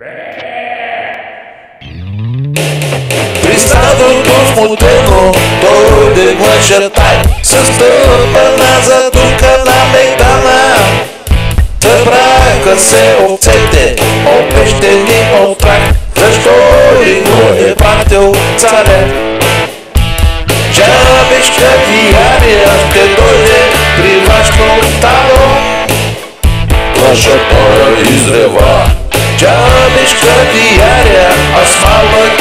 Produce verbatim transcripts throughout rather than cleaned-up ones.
При стадото смутено дойде мъжът-тай с стъпа назад тука на мегдана. Събраха се овцете, опещени от прах. Защо ли го е пратил царят? Жабишка Диария ще дойде при вашето стадо. Лъжата изрева. Жабишка Диария, аз малък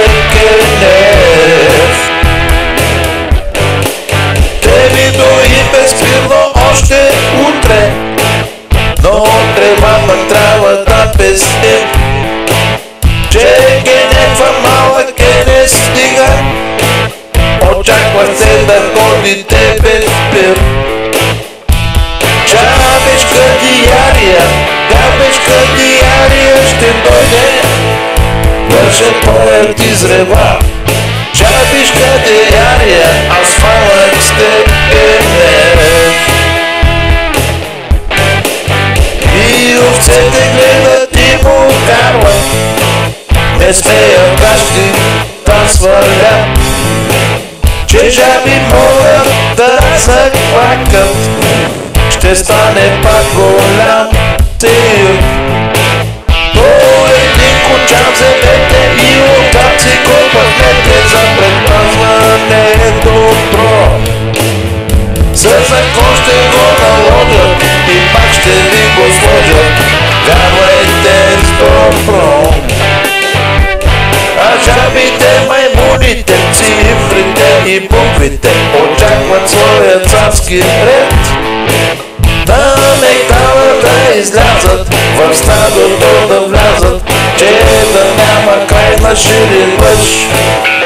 текенев. Те ви дои безпирно още утре, но трева пък трябва да пестим, че генеква малък е не стига. Очаква се да ходите без пир. Жабишка Диария, жабишка Диария ще дойде. Лъжът поет изрева. Жабишка Диария, аз малък стекенев. И овцете гледат и му карват, не смеят гащи да свалят, че жаби могат да заклакат. Ще стане пак голям тир. По един кочан вземете и оттам си го пъхнете за предпазване добро. За закон ще го наложат и пак ще ви го сложат. Вярвайте с добро. А жабите, маймуните, цифрите и буквите очакват своя царски ред. На мегдала да излязат, в стадото да влязат, че да няма край на ширин лъж.